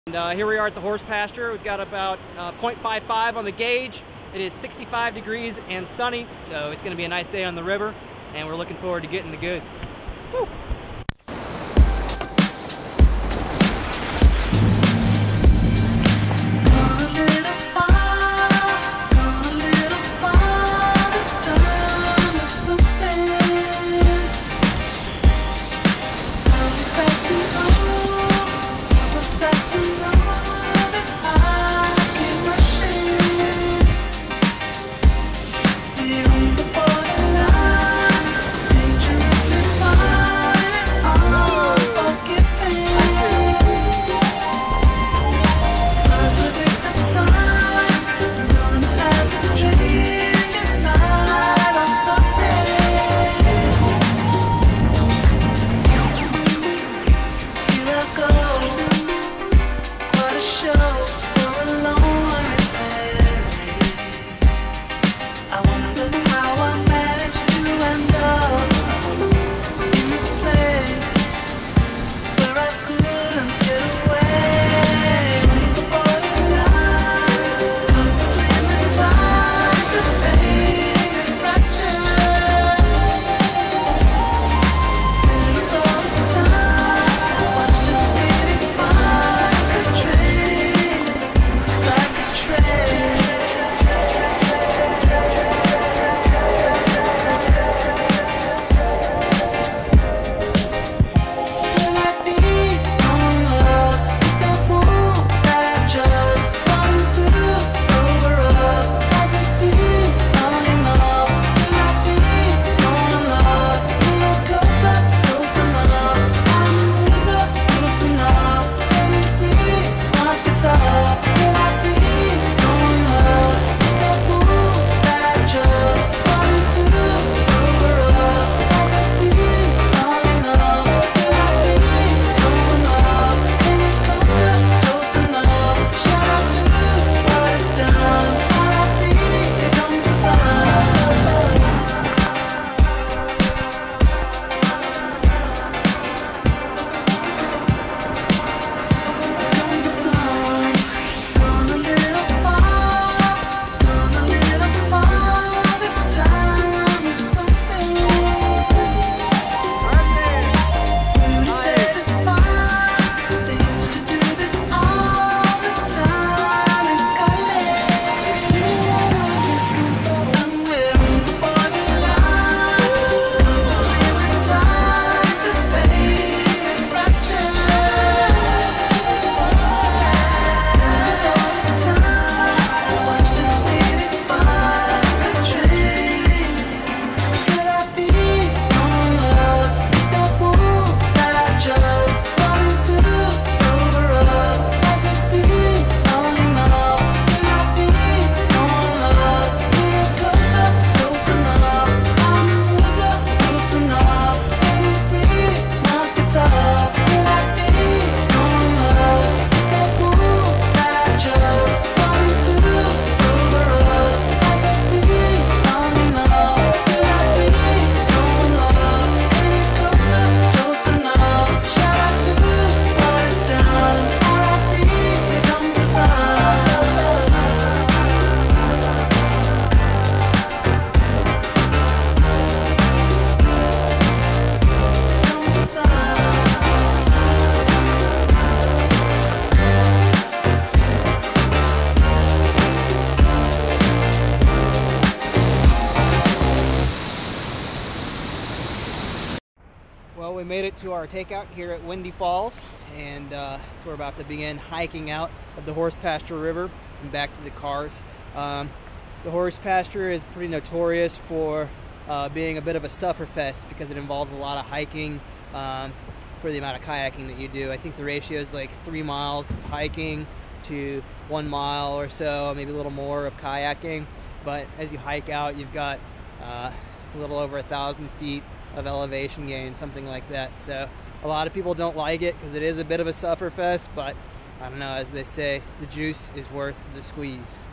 And here we are at the horse pasture. We've got about 0.55 on the gauge. It is 65 degrees and sunny, so it's going to be a nice day on the river, and we're looking forward to getting the goods. Woo. Well, we made it to our takeout here at Windy Falls, and so we're about to begin hiking out of the Horsepasture River and back to the cars. The Horsepasture is pretty notorious for being a bit of a sufferfest because it involves a lot of hiking for the amount of kayaking that you do. I think the ratio is like 3 miles of hiking to 1 mile or so, maybe a little more of kayaking. But as you hike out, you've got a little over 1,000 feet of elevation gain, something like that. So a lot of people don't like it because it is a bit of a sufferfest, but I don't know, as they say, the juice is worth the squeeze.